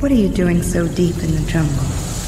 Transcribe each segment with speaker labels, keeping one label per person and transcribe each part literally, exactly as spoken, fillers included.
Speaker 1: What are you doing so deep in the jungle?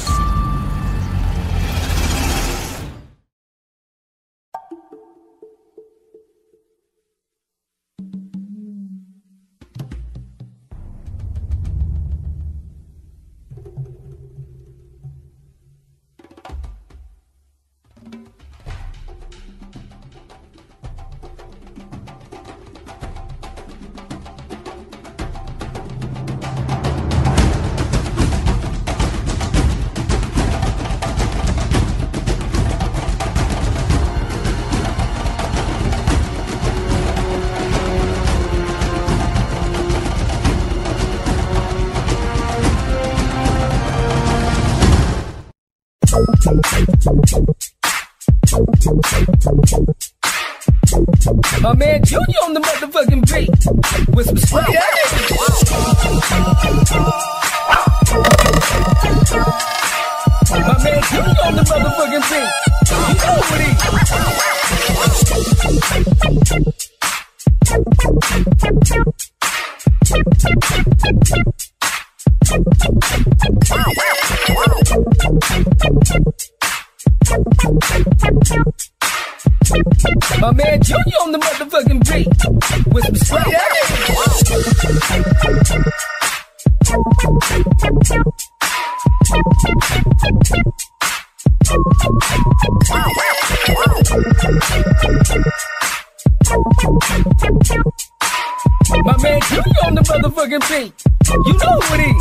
Speaker 2: My man Junior on the motherfucking beat with some stuff. Yeah. My man Junior on the motherfucking beat. You know what he My man Junior on the motherfucking beat with some stuff. Yeah. My man Junior on the motherfucking beat. You know what he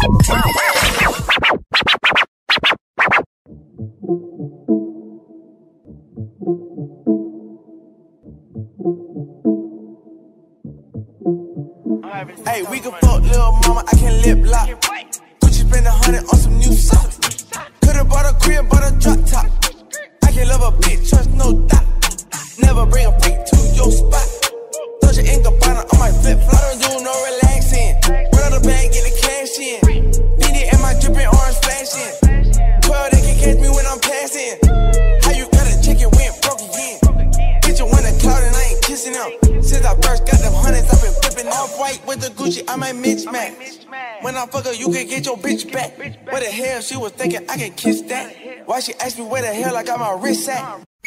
Speaker 3: Hey, we can fuck little mama, I can lip lock. Gucci spend a hundred on some new socks. Could've bought a crib, bought a drop top. I can love a bitch, trust no doubt. Never bring a freak to your spot. Touch your ink up on her, on my flip flop. Don't do no relaxing. Run out the bag, get the cash in. Need it and my dripping orange flashing. twelve, they can catch me when I'm passing. How you got a chicken went broke again? Bitch, you want a cloud and I ain't kissing them. Since I first got them hundreds, I've been flipping off white with the Gucci, I might mismatch. When I fuck her, you can get your bitch back. Where the hell she was thinking I can kiss that? Why she asked me where the hell I got my wrist at?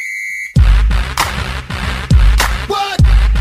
Speaker 4: What?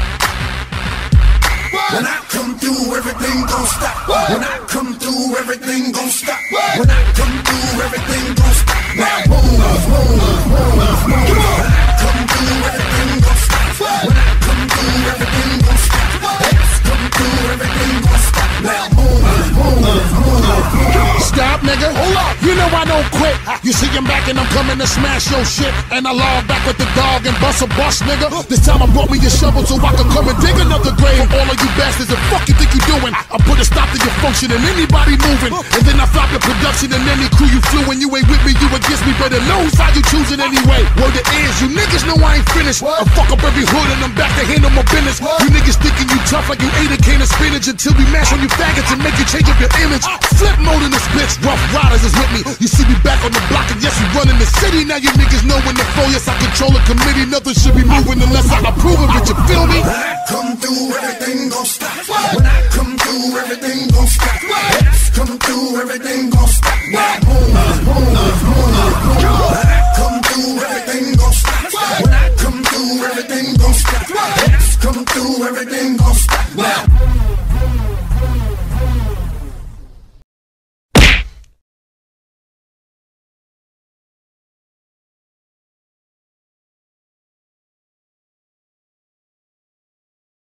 Speaker 4: What? When I come through, everything gon' stop. What? When I come through, everything gon' stop. What? When I come through, everything gon' stop. Now boom, boom, boom, boom. When I come through, everything gon' stop. What? When I come through, everything gon' stop. Let's come through, everything gon' stop. Now boom, boom, boom, boom.
Speaker 5: Stop, nigga. Hold up. You know I don't quit. You see I'm back and I'm coming to smash your shit. And I log back with the dog and bust a bus, nigga. This time I brought me a shovel so I can come and dig another grave. For all of you bastards, the fuck you think you doing? I put a stop to your function and anybody moving. And then I flop the production and any crew you flew. And you ain't with me, you against me. Better know how you choosing anyway. Word it is, you niggas know I ain't finished. I fuck up every hood and I'm back to handle my business. You niggas thinking you tough like you ate a can of spinach until we mash on you faggots and make you change up your image. Flip mode in this bitch, Rough Riders is with me. You see me back on the block and yes, we running the city. Now you niggas know when the flow, yes, I control a committee. Nothing should be moving unless I approve of it, you feel me?
Speaker 4: When I come through, everything gon' stop. When I come through, everything gon' stop. Let's come through, everything gon' stop. Now boom, boom, boom, boom. When I come through, everything gon' stop. When I come through, everything gon' stop. Let's come through, everything gon' stop. Now